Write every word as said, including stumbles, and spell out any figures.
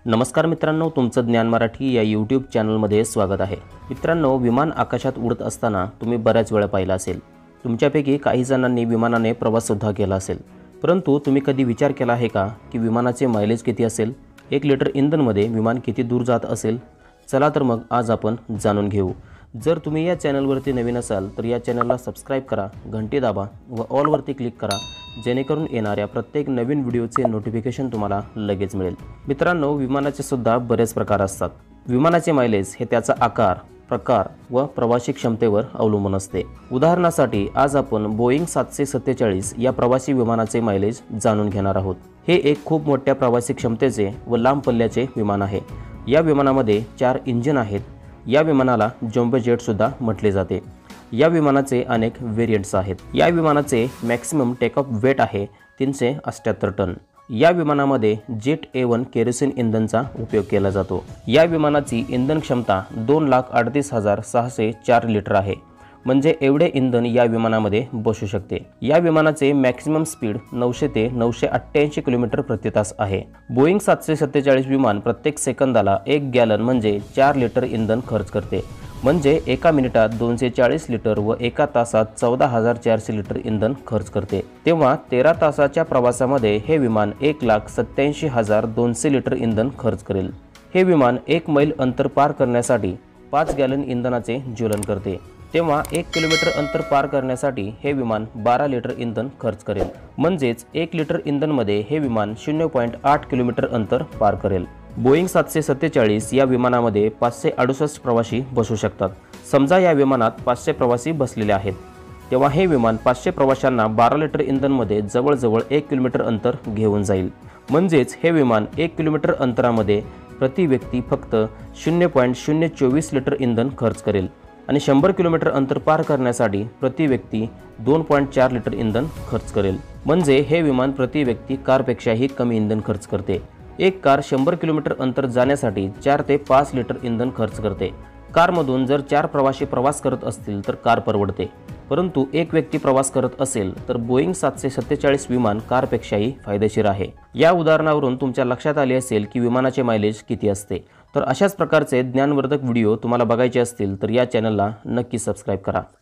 नमस्कार मित्रांनो, तुमचं ज्ञान मराठी या यूट्यूब चॅनलमध्ये स्वागत आहे। मित्रांनो, विमान आकाशात उडत असताना तुम्ही बऱ्याच वेळा पाहिलं असेल। तुमच्यापैकी काही जणांनी विमानाने प्रवास सुद्धा केला असेल, परंतु तुम्ही कधी विचार केला आहे का की विमानाचे मायलेज किती असेल? एक लिटर इंधनमध्ये विमान किती दूर जात असेल? चला तर मग आज आपण जाणून घेऊ। जर तुम्ही या चॅनलवरती नवीन असाल तर या चॅनलला सबस्क्राइब करा, घंटी दाबा व ऑल वरती क्लिक करा, जेणेकरून येणाऱ्या प्रत्येक नवीन व्हिडिओचे नोटिफिकेशन तुम्हाला लगेच मिळेल। मित्रांनो, विमानाचे सुद्धा बरेच प्रकार असतात। विमानाचे मायलेज हे त्याचा आकार, प्रकार व प्रवासी क्षमतेवर अवलंबून असते। उदाहरणासाठी आज आपण बोईंग सातशे सत्तेचाळीस या प्रवासी विमानाचे मायलेज जाणून घेणार आहोत। हे एक खूप मोठ्या प्रवासी क्षमतेचे व लांब पल्ल्याचे विमान आहे। या विमानामध्ये चार इंजिन आहेत। या विमानाला जम्बो जेट सुद्धा म्हटले जाते। या विमानाचे अनेक व्हेरियंट्स आहेत। या विमानाचे मॅक्सिमम टेक ऑफ वेट आहे तीनशे अठ्ठ्याहत्तर टन। या विमानामध्ये जेट ए वन केरोसिन इंधनचा उपयोग केला जातो। या विमानाची इंधन क्षमता दोन लाख अडतीस हजार सहाशे चार लिटर आहे, म्हणजे एवढे इंधन या विमानामध्ये बसू शकते। या विमानाचे मॅक्सिमम स्पीड नऊशे ते नऊशे अठ्ठ्याऐंशी किलोमीटर प्रति तास आहे। बोईंग सातशे सत्तेचाळीस विमान प्रत्येक सेकंदाला एक गॅलन म्हणजे चार लिटर इंधन खर्च करते, म्हणजे एका मिनिटात दोनशे चाळीस लिटर व एका तासात चौदा हजार चारशे लिटर इंधन खर्च करते। तेव्हा तेरा तासाच्या प्रवासामध्ये हे विमान एक लाख सत्याऐंशी हजार दोनशे लिटर इंधन खर्च करेल। हे विमान एक मैल अंतर पार करण्यासाठी पाच गॅलन इंधनाचे ज्वलन करते। तेव्हा एक किलोमीटर अंतर पार करण्यासाठी हे विमान बारा लिटर इंधन खर्च करेल, म्हणजेच एक लिटर इंधनमध्ये हे विमान शून्य पॉईंट आठ किलोमीटर अंतर पार करेल। बोईंग सातशे सत्तेचाळीस या विमानामध्ये पाचशे अडुसष्ट प्रवासी बसू शकतात। समजा या विमानात पाचशे प्रवासी बसलेले आहेत, तेव्हा हे विमान पाचशे प्रवाशांना बारा लिटर इंधनमध्ये जवळजवळ एक किलोमीटर अंतर घेऊन जाईल। म्हणजेच हे विमान एक किलोमीटर अंतरामध्ये प्रति व्यक्ती फक्त शून्य पॉईंट शून्य चोवीस लिटर इंधन खर्च करेल आणि शंभर किलोमीटर अंतर पार करण्यासाठी प्रति व्यक्ती दोन पॉईंट चार लिटर इंधन खर्च करेल। म्हणजे हे विमान प्रति व्यक्ती कारपेक्षाही कमी इंधन खर्च करते। एक कार शंभर किलोमीटर अंतर जाण्यासाठी चार ते पाच लिटर इंधन खर्च करते। कारमधून जर चार प्रवासी प्रवास करत असतील तर कार परवडते, परंतु एक व्यक्ती प्रवास करत असेल तर बोईंग सातशे सत्तेचाळीस विमान कारपेक्षाही फायदेशीर आहे। या उदाहरणावरून तुमच्या लक्षात आले असेल की विमानाचे मायलेज किती असते। तर अशाच प्रकारचे ज्ञानवर्धक व्हिडिओ तुम्हाला बघायचे असतील तर या चॅनलला नक्की सबस्क्राइब करा।